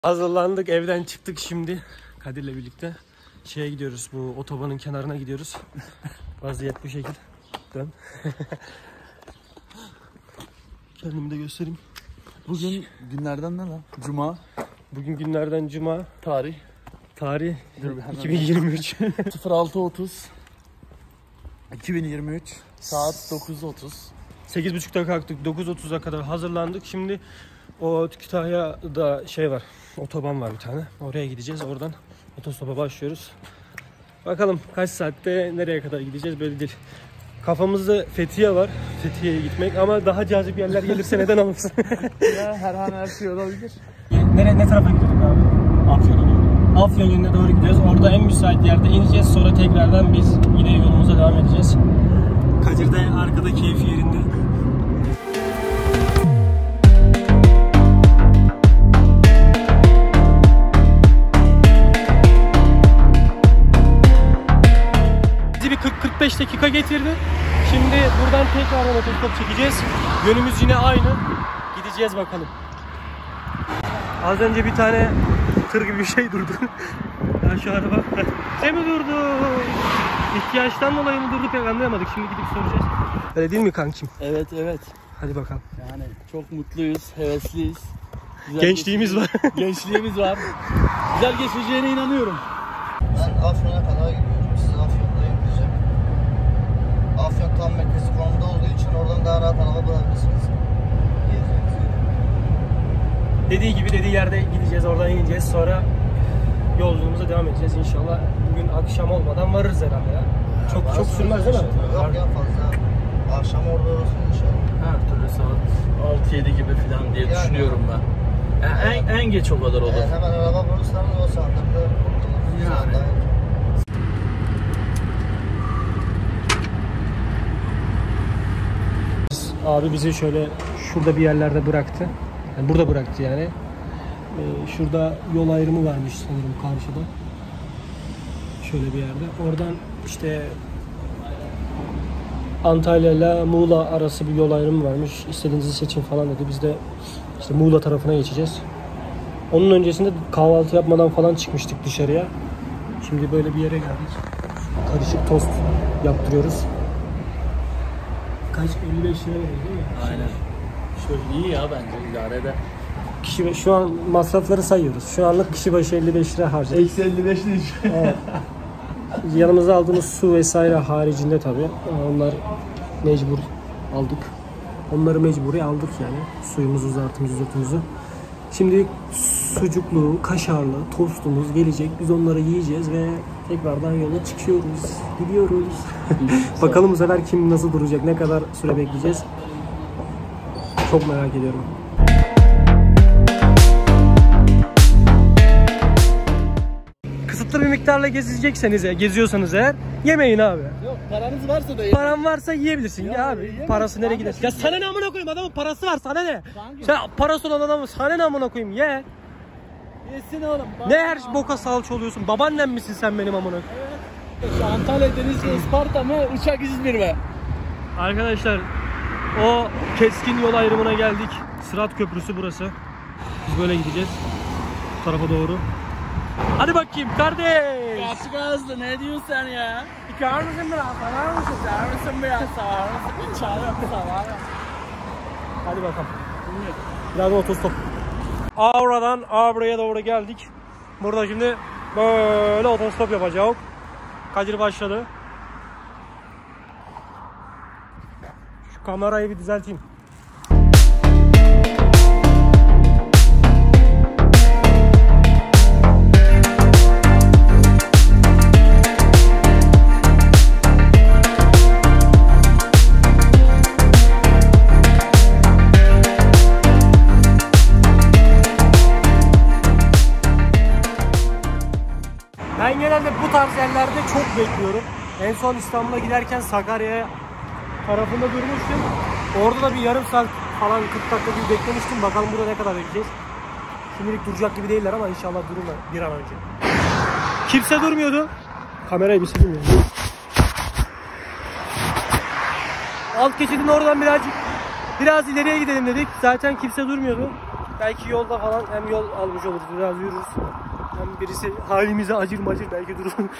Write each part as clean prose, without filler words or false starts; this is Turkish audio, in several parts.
Hazırlandık, evden çıktık şimdi. Kadir'le birlikte şeye gidiyoruz, bu otobanın kenarına gidiyoruz. Vaziyet bu şekil. Dön. Kendimi de göstereyim. Bugün günlerden ne lan? Cuma. Bugün günlerden Cuma. Tarih 2023. 06.30 2023 saat 9.30. 8.30'da kalktık, 9.30'a kadar hazırlandık. Şimdi o Kütahya'da şey var, otoban var bir tane. Oraya gideceğiz, oradan otostopa başlıyoruz. Bakalım kaç saatte nereye kadar gideceğiz belli değil. Kafamızda Fethiye var, Fethiye'ye gitmek ama daha cazip yerler gelirse neden olmasın. Ya her an her şey olabilir. Ne tarafa gidiyorduk abi? Afyon'a doğru. Afyon yönüne doğru gidiyoruz. Orada en müsait yerde ineceğiz. Sonra tekrardan biz yine yolumuza devam edeceğiz. Kadir de arkada keyfi yerinde. Bizi bir 40-45 dakika getirdi. Şimdi buradan tekrar otostop çekeceğiz. Yönümüz yine aynı. Gideceğiz bakalım. Az önce bir tane tır gibi bir şey durdu. Ya şu araba şey mi durdu? İhtiyaçtan dolayı mı durdu pek anlayamadık. Şimdi gidip soracağız. Öyle değil mi kankim? Evet. Hadi bakalım. Yani çok mutluyuz, hevesliyiz. Güzel Gençliğimiz var. Gençliğimiz var. Güzel geçeceğine inanıyorum. Ben Afyon'a kadar gidiyorum. Siz Afyon'da indireceğim. Afyon tam merkezi konumda olduğu için oradan daha rahat araba bulabilirsiniz. Dediği gibi dediği yerde gideceğiz, oradan ineceğiz. Sonra yolculuğumuza devam edeceğiz inşallah. Bugün akşam olmadan varırız herhalde ya. Çok sürmez değil mi? Yok ya fazla. Akşam orada olursun inşallah. Her türlü saat 6-7 gibi falan diye düşünüyorum ben. Yani en geç o kadar olur. Hemen araba bulursanız o sandıkta Yani. Abi bizi şöyle şurada bir yerlerde bıraktı. Yani burada bıraktı yani. Şurada yol ayrımı varmış sanırım karşıda. Şöyle bir yerde. Oradan işte Antalya ile Muğla arası bir yol ayrımı varmış. İstediğinizi seçin falan dedi. Biz de işte Muğla tarafına geçeceğiz. Onun öncesinde kahvaltı yapmadan falan çıkmıştık dışarıya. Şimdi böyle bir yere geldik. Karışık tost yaptırıyoruz. Kaç? 55 lira veriyor değil mi? Aynen. Şöyle iyi ya bence idare eder. Kişi, şu an masrafları sayıyoruz. Şu anlık kişi başı 55 lira harcadık. Eksi 55 değil. Evet. Yanımıza aldığımız su vesaire haricinde tabii. Onlar mecbur aldık. Onları mecburi aldık yani. Suyumuzu, zartımızı. Şimdi sucuklu, kaşarlı tostumuz gelecek. Biz onları yiyeceğiz ve tekrardan yola çıkıyoruz. Gidiyoruz. Bakalım bu sefer kim nasıl duracak, ne kadar süre bekleyeceğiz. Çok merak ediyorum. Kısıtlı bir miktarla geziyorsanız eğer yemeyin abi. Yok paranız varsa da yiyin. Paran varsa yiyebilirsin ya abi. Parası nereye gider? Ya sana ne amına koyayım, adamın parası var, sana ne? Sen parası olan adamın sana ne amına koyayım, ye. Yesin oğlum. Ne her boka salça oluyorsun? Babaannem misin sen benim amına? Şu Antalya, Denizli, Isparta mı? Uçak İzmir mi? Arkadaşlar o keskin yol ayrımına geldik. Sırat Köprüsü burası. Biz böyle gideceğiz. Bu tarafa doğru. Hadi bakayım kardeş. Açık ağızlı ne diyorsun sen ya? Çıkar mısın biraz? Sarar mısın? Çağır mısın biraz? Çağır mısın? Çağır. Hadi bakalım. Biraz otostop. Avra'dan Avra'ya doğru geldik. Burada şimdi böyle otostop yapacağız. Kadir başladı. Şu kamerayı bir düzelteyim. Ben genelde bu tarz yerlerde çok bekliyorum. En son İstanbul'a giderken Sakarya tarafında durmuştum. Orada da bir yarım saat falan 40 dakika gibi beklemiştim. Bakalım burada ne kadar bekleyeceğiz. Şimdilik duracak gibi değiller ama inşallah dururlar bir an önce. Kimse durmuyordu. Kamerayı bir sileyim ya. Alt geçidin oradan biraz ileriye gidelim dedik. Zaten kimse durmuyordu. Belki yolda falan hem yol almış oluruz, biraz yürürüz. Hem birisi halimize acır macır belki durur. Şimdi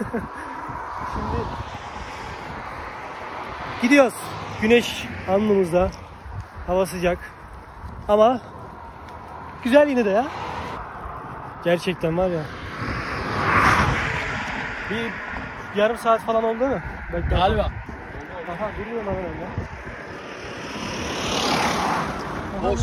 gidiyoruz. Güneş alnımızda. Hava sıcak. Ama güzel yine de ya. Gerçekten var ya. Bir yarım saat falan oldu mu? Galiba. Aha duruyor lan öyle. Boş.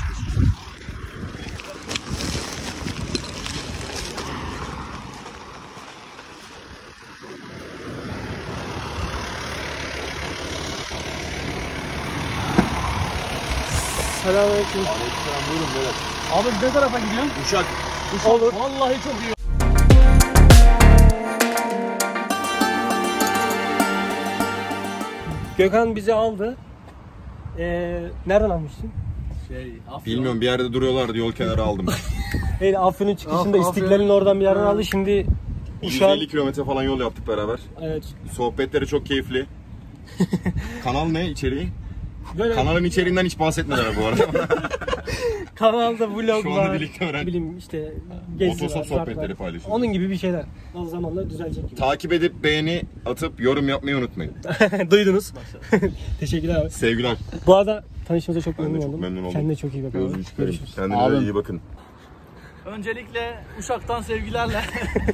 Selamünaleyküm. Buyurun böyle. Abi ne tarafa gidiyorsun? Uşak. Olur. Vallahi çok iyi. Gökhan bizi aldı. Nereden almıştın? Bilmiyorum, bir yerde duruyorlardı, yol kenarı aldım. Afyon'un çıkışında İstiklal'in oradan bir yerden aldı. Şimdi Uşak'ın... 150 kilometre falan yol yaptık beraber. Evet. Sohbetleri çok keyifli. Kanal ne içeriği? Böyle Kanalın içeriğinden hiç bahsetmediler bu arada. kanalda vlog Şu anda var. birlikte öğren. Bileyim işte gezi Otostop var, sohbetleri şartlar. paylaşıyoruz. Onun gibi bir şeyler. O zamanla düzelecek gibi. Takip edip beğeni atıp yorum yapmayı unutmayın. Duydunuz. Teşekkürler abi. Sevgiler. Bu arada tanıştığımıza çok Ben de memnun çok oldum. memnun oldum. Kendine çok iyi bak abi. Gözünü çıkarayım. Görüşürüz. Kendinize Abim. iyi bakın. Öncelikle Uşak'tan sevgilerle.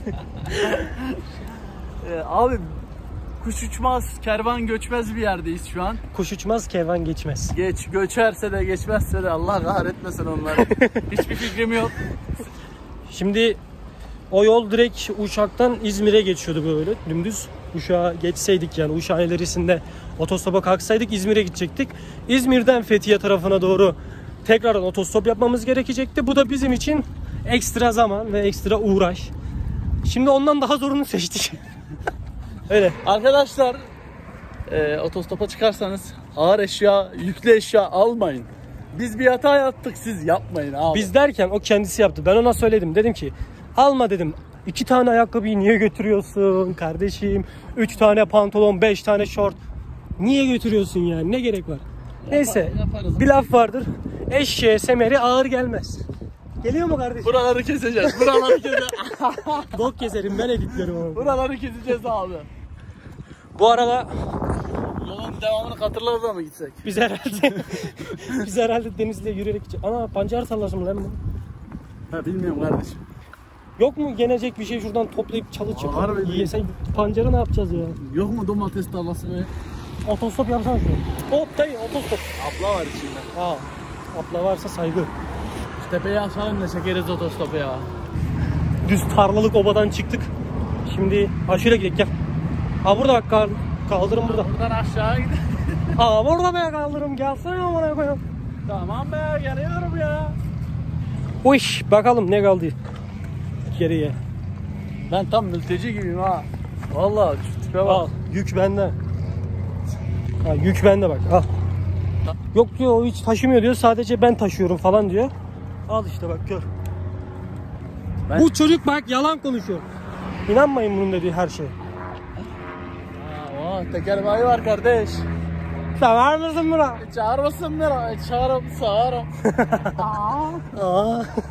Abi kuş uçmaz, kervan göçmez bir yerdeyiz şu an. Kuş uçmaz, kervan geçmez. Göçerse de geçmezse de Allah kahretmesin onları. Hiçbir fikrim yok. Şimdi o yol direkt Uşak'tan İzmir'e geçiyordu böyle dümdüz. Uşak'a geçseydik yani Uşak'ın ilerisinde otostopa kalksaydık İzmir'e gidecektik. İzmir'den Fethiye tarafına doğru tekrardan otostop yapmamız gerekecekti. Bu da bizim için ekstra zaman ve ekstra uğraş. Şimdi ondan daha zorunu seçtik. Öyle. Arkadaşlar otostopa çıkarsanız ağır eşya, yüklü eşya almayın. Biz bir hata yaptık, siz yapmayın abi. Biz derken o kendisi yaptı. Ben ona söyledim. Dedim ki alma dedim. 2 tane ayakkabıyı niye götürüyorsun kardeşim? 3 tane pantolon, 5 tane şort. Niye götürüyorsun yani? Ne gerek var? Neyse. Yaparız. Bir laf vardır. Eşeğe semeri ağır gelmez. Geliyor mu kardeşim? Buraları keseceğiz. Buraları keseceğiz. Bok keserim ben editlerim onu. Buraları keseceğiz abi. Bu arada Yolun devamını Katırlar'da mı gitsek? biz herhalde Denizli'ye yürüyerek gideceğiz. Ana pancar tarlası mı lan bu? Ha bilmiyorum kardeşim. Yok mu yenecek bir şey şuradan toplayıp çalı Var çıkar. mı? Yiyesen pancarı ne yapacağız ya? Yok mu domates tarlası be? Otostop yapsana şunu. Hop dayı otostop. Abla var içinde. Aa, abla varsa saygı. Tepeyi aşalım da çekeriz otostopu ya. Düz tarlalık obadan çıktık. Şimdi şöyle gidelim gel. Ha burada bak kaldırım burada. Buradan aşağı gidelim. Aa burada be kaldırım gelsene amına koyayım. Tamam be geliyorum ya. Uş bakalım ne kaldı geriye. Ben tam mülteci gibiyim ha. Vallahi şu tipe bak. Al yük bende. Ha yük bende bak al. Yok diyor o hiç taşımıyor diyor sadece ben taşıyorum falan diyor. Al işte bak gör. Bu çocuk bak yalan konuşuyor. İnanmayın bunun dediği her şeye. Teker bayi var kardeş. Sever misin bunu? Çağır mısın beni? Çağırım, sağarım. Aa.